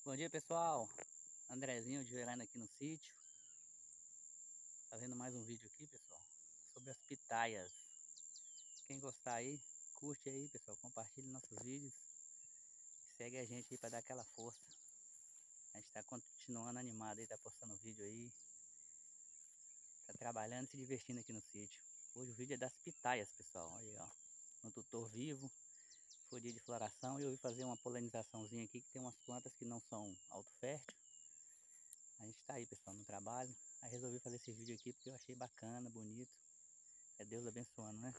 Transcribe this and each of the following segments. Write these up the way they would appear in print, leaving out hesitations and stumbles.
Bom dia, pessoal. Andrezinho de Verano aqui no sítio, fazendo mais um vídeo aqui, pessoal, sobre as pitaias. Quem gostar aí, curte aí, pessoal, compartilhe nossos vídeos, segue a gente aí para dar aquela força. A gente está continuando animado aí, tá postando vídeo aí, tá trabalhando e se divertindo aqui no sítio. Hoje o vídeo é das pitaias, pessoal. Olha aí, ó, no tutor vivo. Foi dia de floração e eu vim fazer uma polinizaçãozinha aqui, que tem umas plantas que não são autofértil. A gente tá aí, pessoal, no trabalho. Aí resolvi fazer esse vídeo aqui porque eu achei bacana, bonito. É Deus abençoando, né?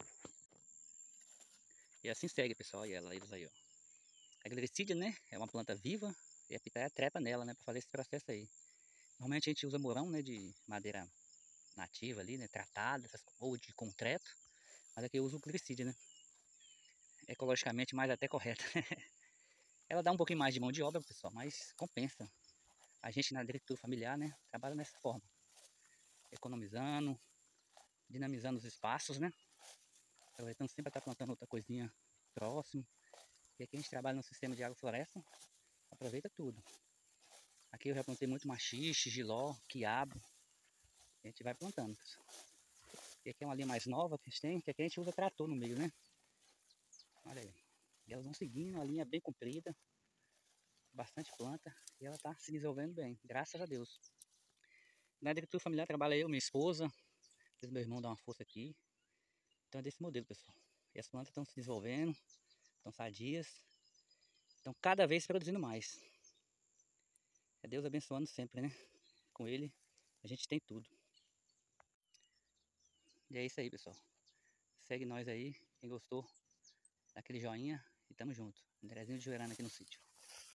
E assim segue, pessoal. Olha eles aí, ó. A glericídia, né? É uma planta viva e a pitaia trepa nela, né? Pra fazer esse processo aí. Normalmente a gente usa morão, né? De madeira nativa ali, né? Tratada, ou de concreto. Mas aqui eu uso o glericídia, né? Ecologicamente mais até correta. Ela dá um pouquinho mais de mão de obra, pessoal, mas compensa. A gente na agricultura familiar, né? Trabalha dessa forma. Economizando, dinamizando os espaços, né? Aproveitando sempre para estar plantando outra coisinha próximo. E aqui a gente trabalha no sistema de agrofloresta, aproveita tudo. Aqui eu já plantei muito maxixe, giló, quiabo. A gente vai plantando, pessoal. E aqui é uma linha mais nova que a gente tem, que aqui a gente usa trator no meio, né? Olha aí. E elas vão seguindo, a linha bem comprida, bastante planta, e ela está se desenvolvendo bem, graças a Deus. Na agricultura familiar trabalha eu, minha esposa, meu irmão dá uma força aqui. Então é desse modelo, pessoal. E as plantas estão se desenvolvendo, estão sadias, estão cada vez produzindo mais. É Deus abençoando sempre, né? Com Ele a gente tem tudo. E é isso aí, pessoal. Segue nós aí. Quem gostou, dá aquele joinha e tamo junto. Andrezinho de Joerana aqui no sítio.